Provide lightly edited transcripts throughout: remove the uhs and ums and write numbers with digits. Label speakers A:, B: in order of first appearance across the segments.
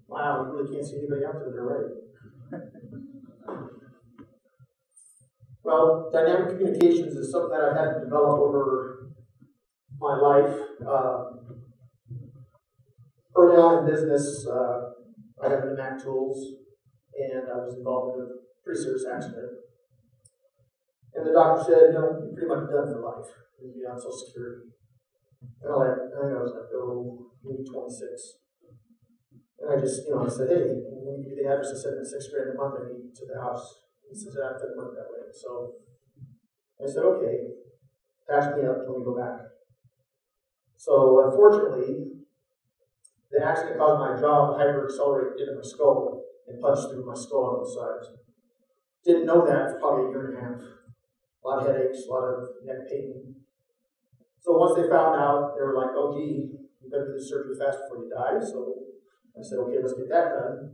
A: Wow, you really can't see anybody up to the right. Well, dynamic communications is something that I've had to develop over my life. Early on in business, I got into Mac tools, and I was involved in a pretty serious accident. And the doctor said, you're pretty much done for life. You'll be on Social Security. And I think I was maybe 26. And I just, I said, hey, when you get the address, I said, $6 grand a month I need to the house. He says, that doesn't work that way. So I said, okay, patch me up, let me go back. So unfortunately, the accident caused my jaw to hyper-accelerate into my skull and punched through my skull on both sides. Didn't know that for probably a year and a half. A lot of headaches, a lot of neck pain. So once they found out, they were like, oh, gee, you better do the surgery fast before you die. So I said, okay, let's get that done.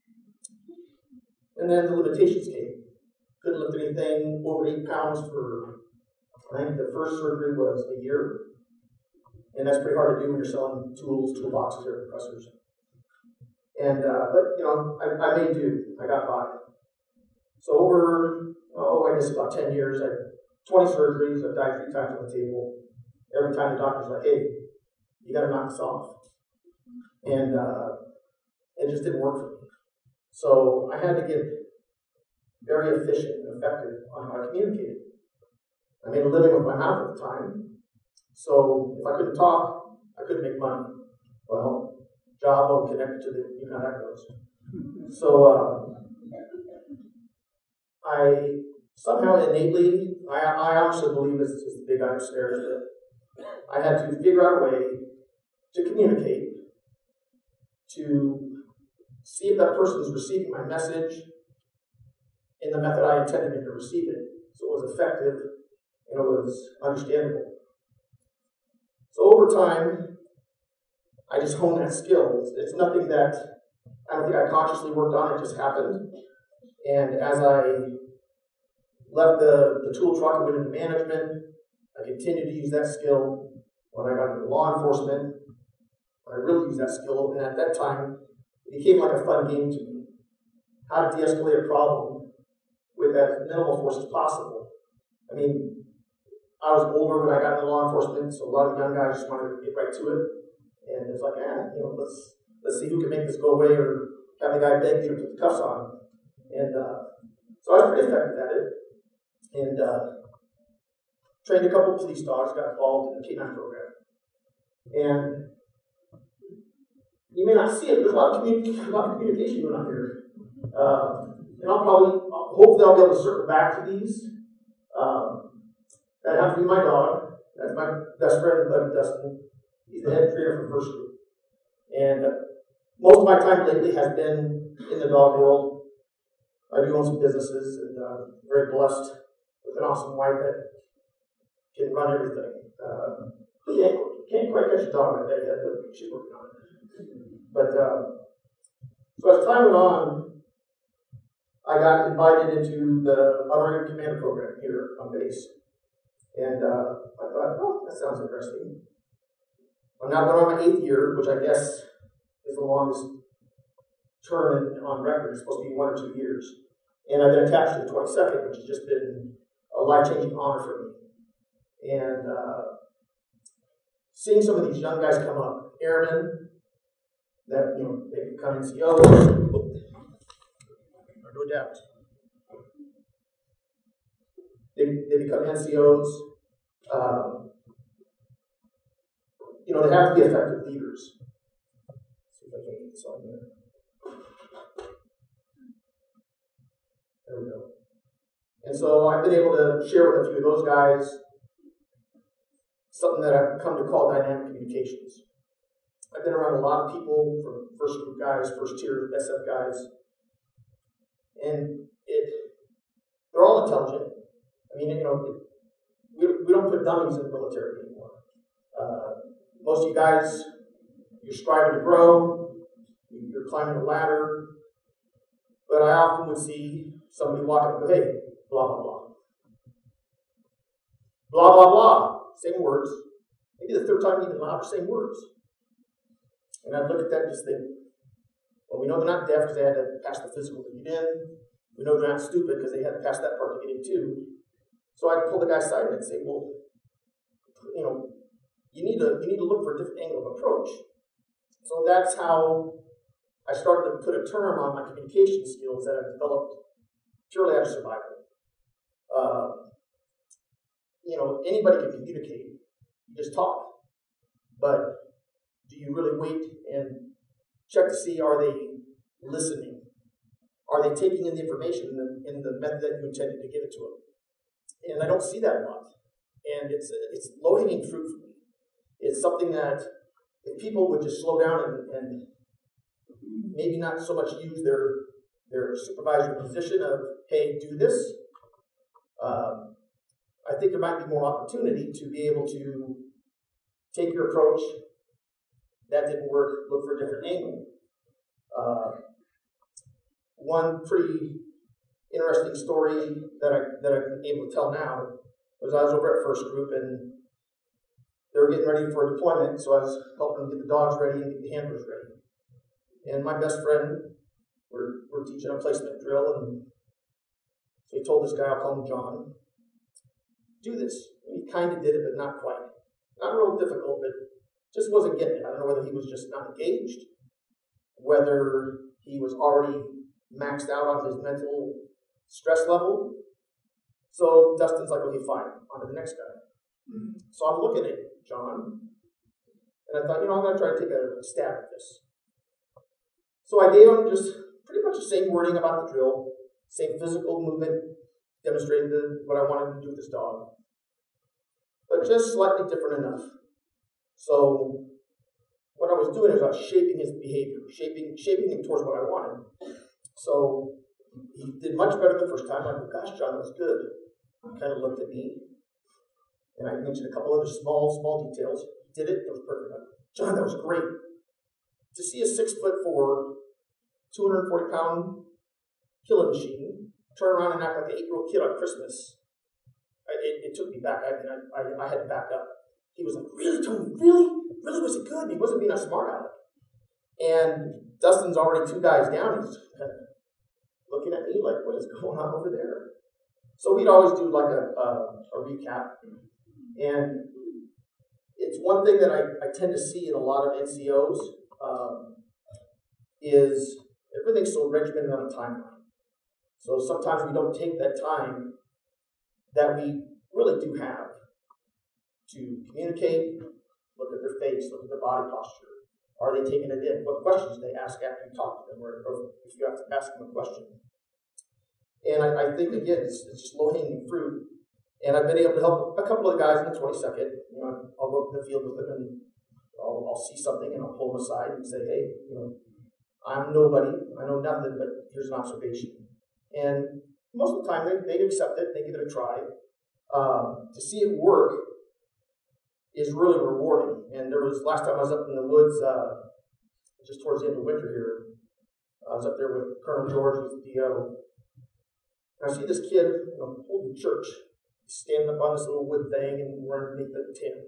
A: And then the limitations came. Couldn't lift anything over 8 pounds for, I think the first surgery was a year. And that's pretty hard to do when you're selling tools, toolboxes, air compressors. And, but, I made do. I got by. So over, I guess about 10 years, I had 20 surgeries. I've died 3 times on the table. Every time the doctor's like, hey, you got to knock this off. And it just didn't work for me. So I had to get very efficient and effective on how I communicated. I made a living with my mouth at the time. So if I couldn't talk, I couldn't make money. Well, job will connect to the, you know how that goes. So I somehow innately, I honestly believe this is the big upstairs, that I had to figure out a way to communicate, to see if that person is receiving my message in the method I intended him to receive it, so it was effective and it was understandable. So over time, I just honed that skill. It's nothing that I don't think I consciously worked on, it just happened. And as I left the tool truck and went into management, I continued to use that skill. When I got into law enforcement, I really used that skill, and at that time, it became like a fun game to me. How to de-escalate a problem with as minimal force as possible. I mean, I was older when I got into law enforcement, so a lot of young guys just wanted to get right to it. And it's like, let's see who can make this go away, or have the guy beg you to put the cuffs on. And so I was pretty effective at it. And trained a couple of police dogs, got involved in the K9 program. And you may not see it, there's a lot of communication going on here. And hopefully I'll be able to circle back to these. That happens to be my dog. That's my best friend and buddy, Dustin. He's the head trainer for First Group. And most of my time lately has been in the dog world. I do own some businesses, and very blessed with an awesome wife that can run everything. Can't quite catch a dog like that yet, but she's working on it. But so as time went on, I got invited into the Unrated Command program here on base. And I thought, that sounds interesting. I'm now going on my 8th year, which I guess is the longest term on record. It's supposed to be 1 or 2 years. And I've been attached to the 22nd, which has just been a life-changing honor for me. And seeing some of these young guys come up, airmen, that, they become NCOs, or no doubt. They become NCOs. They have to be effective leaders. Let's see if I can get this on here. There we go. And so I've been able to share with a few of those guys something that I've come to call dynamic communications. I've been around a lot of people, from first group guys, first tier SF guys, and they're all intelligent. I mean, we don't put dummies in the military anymore. Most of you guys, you're striving to grow, you're climbing a ladder, but I often would see somebody walk up and go, hey, blah, blah, blah. Blah, blah, blah. Same words. Maybe the third time even louder, same words. And I'd look at that and just think, Well, we know they're not deaf because they had to pass the physical to get in. We know they're not stupid because they had to pass that part to get in too. So I'd pull the guy aside and I'd say, well, you need to look for a different angle of approach. So that's how I started to put a term on my communication skills that I've developed purely out of survival. Anybody can communicate. You just talk. But do you really wait and check to see, are they listening? Are they taking in the information in the method that you intended to give it to them? And I don't see that a lot. And it's low-hanging fruit for me. It's something that if people would just slow down and maybe not so much use their supervisory position of, hey, do this, I think there might be more opportunity to be able to take your approach. That didn't work, look for a different angle. One pretty interesting story that I'm able to tell now was I was over at First Group and they were getting ready for deployment, so I was helping them get the dogs ready and get the handlers ready. And my best friend, we're teaching a placement drill, and so he told this guy, I'll call him John, do this. And he kind of did it, but not quite. Not real difficult, but just wasn't getting it. I don't know whether he was just not engaged, whether he was already maxed out on his mental stress level. So Dustin's like, okay, fine, on to the next guy. So I'm looking at John, and I thought, I'm going to try to take a stab at this. So I gave him just pretty much the same wording about the drill, same physical movement, demonstrated what I wanted to do with this dog, but just slightly different enough. So what I was doing is I was shaping his behavior, shaping him towards what I wanted. So he did much better the first time. I go, gosh, John, that was good. He kind of looked at me, and I mentioned a couple other small details. He did it. It was perfect. John, that was great. To see a 6'4", 240-pound killing machine turn around and act like an 8-year-old kid on Christmas, it took me back. I had to back up. He was like, really, Tony? Really? Really, was it good? And he wasn't being a smart aleck. And Dustin's already 2 guys down. He's kind of looking at me like, what is going on over there? So we'd always do like a recap. And it's one thing that I tend to see in a lot of NCOs is everything's so regimented on a timeline. So sometimes we don't take that time that we really do have to communicate, look at their face, look at their body posture. Are they taking it in? What questions do they ask after you talk to them, or if you have to ask them a question? And I think, again, it's just low-hanging fruit. And I've been able to help a couple of the guys in the 22nd. I'll go up in the field with them, and I'll see something, and I'll pull them aside and say, hey, I'm nobody. I know nothing, but here's an observation. And most of the time, they accept it. They give it a try. To see it work is really rewarding. And there was, last time I was up in the woods, just towards the end of winter here, I was up there with Colonel George, who's the DO. And I see this kid holding church, standing up on this little wood thing, and we're underneath the tent.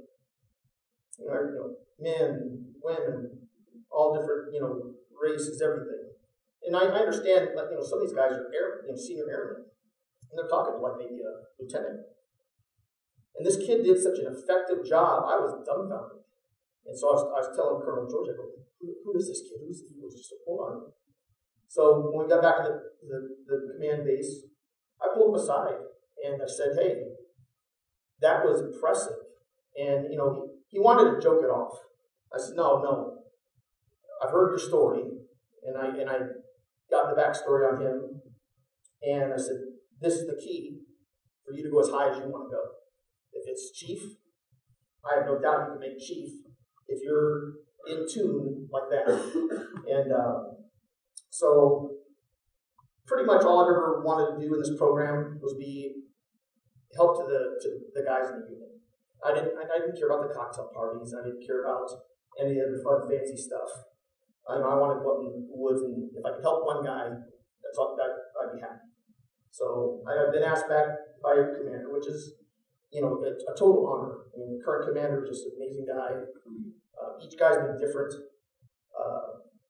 A: Men, women, all different, races, everything. And I understand, some of these guys are senior airmen, and they're talking to like maybe a lieutenant. And this kid did such an effective job, I was dumbfounded. And so I was telling Colonel George, I go, who is this kid? Who's he? He goes, just hold on. So when we got back to the command base, I pulled him aside and I said, hey, that was impressive. And, he wanted to joke it off. I said, no. I've heard your story, and I got the backstory on him, and I said, this is the key for you to go as high as you want to go. If it's chief, I have no doubt you can make chief if you're in tune like that. And so pretty much all I've ever wanted to do in this program was be help to the guys in the unit. I didn't care about the cocktail parties. I didn't care about any of the fun, fancy stuff. I wanted to go up in the woods, and if I could help one guy, I'd be happy. So I've been asked back by your commander, which is, a total honor. The current commander is just an amazing guy. Each guy's been different.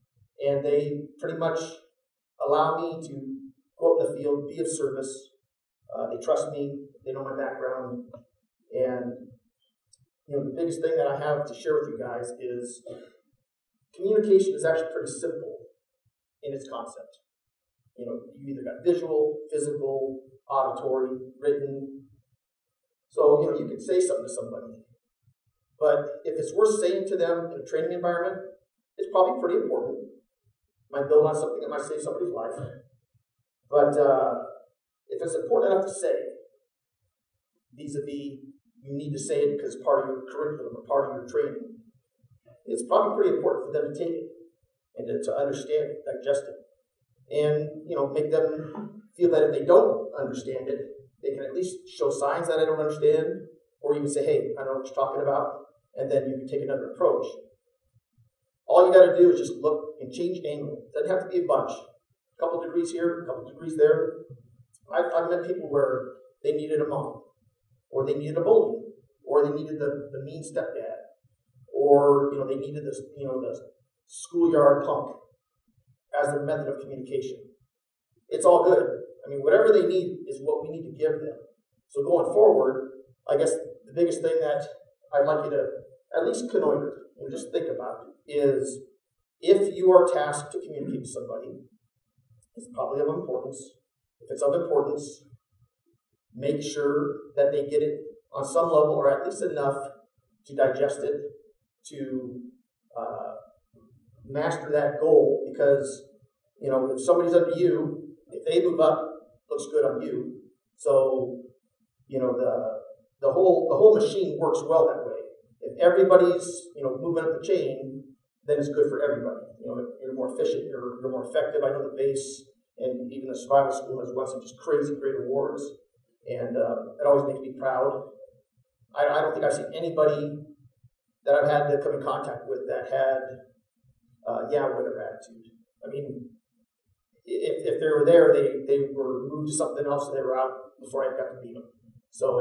A: and they pretty much allow me to go out in the field, be of service. They trust me. They know my background. And the biggest thing that I have to share with you guys is communication is actually pretty simple in its concept. You either got visual, physical, auditory, written. So, you can say something to somebody. But if it's worth saying to them in a training environment, it's probably pretty important. Might build on something that might save somebody's life. But if it's important enough to say, vis-a-vis, you need to say it because it's part of your curriculum or part of your training, it's probably pretty important for them to take it and to understand it, digest it. And, make them feel that if they don't understand it, they can at least show signs that I don't understand, or even say, hey, I don't know what you're talking about, and then you can take another approach. All you got to do is just look and change angle. It doesn't have to be a bunch. A couple degrees here, a couple degrees there. I've met people where they needed a mom, or they needed a bully, or they needed the mean stepdad, or they needed the schoolyard punk as their method of communication. It's all good. Whatever they need is what we need to give them. So going forward, I guess the biggest thing that I'd like you to at least connoiter and just think about is if you are tasked to communicate to somebody, it's probably of importance. If it's of importance, make sure that they get it on some level or at least enough to digest it, to master that goal, because if somebody's under you, if they move up, looks good on you. So the whole machine works well that way. If everybody's moving up the chain, then it's good for everybody. You're more efficient, you're more effective. I know the base and even the survival school has won some just crazy great awards, and it always makes me proud. I don't think I've seen anybody that I've had to come in contact with that had whatever attitude. If they were there, they were moved to something else and they were out before I got to meet them. So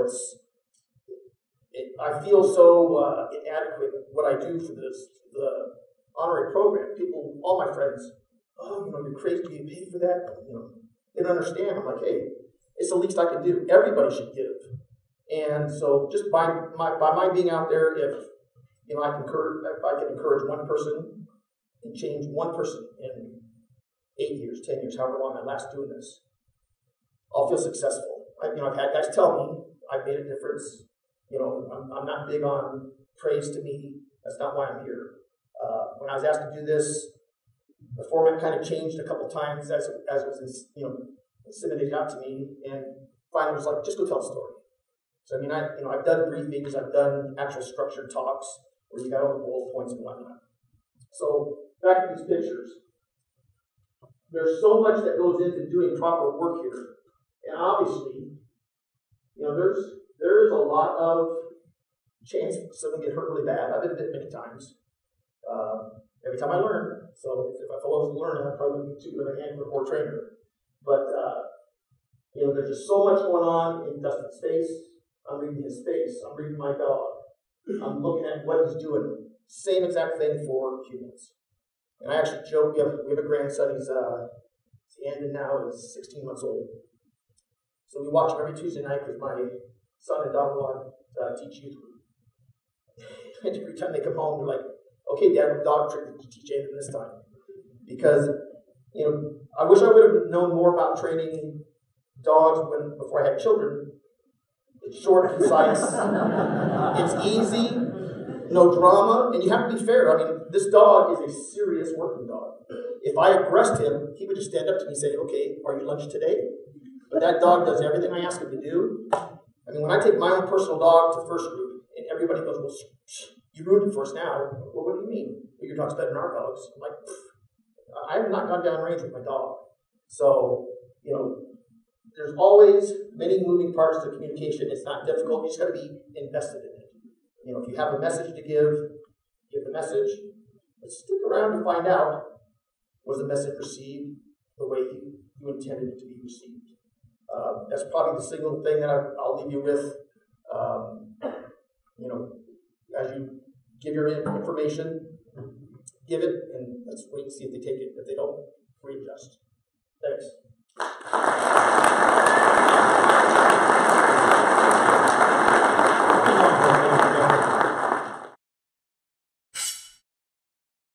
A: I feel so inadequate what I do for the honorary program. People, all my friends, you're crazy, do you pay for that? They don't understand. I'm like, hey, it's the least I can do. Everybody should give. And so just by my being out there, if I can encourage one person and change one person in 8 years, 10 years, however long I last doing this, I'll feel successful. I've had guys tell me I've made a difference. I'm not big on praise to me. That's not why I'm here. When I was asked to do this, the format kind of changed a couple times as it was disseminated out to me, and finally was like, just go tell a story. So I've done briefings, I've done actual structured talks where you got all the bullet points and whatnot. So back to these pictures. There's so much that goes into doing proper work here, and obviously, there is a lot of chance someone get hurt really bad. I've been bit many times. Every time I learn. So if I wasn't learning, I'd probably be too good of a handler or trainer. But there's just so much going on in Dustin's face. I'm reading his face. I'm reading my dog. I'm looking at what he's doing. Same exact thing for humans. And I actually joke, we have a grandson, he's ended now, he's 16 months old. So we watch him every Tuesday night because my son and daughter want to teach youth group. And every time they come home, they're like, okay, Dad, what dog trick did you teach Aiden this time? Because, I wish I would have known more about training dogs before I had children. It's short, concise, it's easy, no drama, and you have to be fair. This dog is a serious working dog. If I aggressed him, he would just stand up to me and say, okay, are you lunch today? But that dog does everything I ask him to do. When I take my own personal dog to first group, and everybody goes, well, you ruined it for us now. Well, what do you mean? Your dog's better than our dogs. I'm like, I have not gone down range with my dog. So, there's always many moving parts to communication. It's not difficult. You just got to be invested in it. If you have a message to give the message. But stick around to find out, was the message received the way you intended it to be received. That's probably the single thing that I'll leave you with. As you give your information, give it in a let's wait and see if they take it. If they don't, readjust.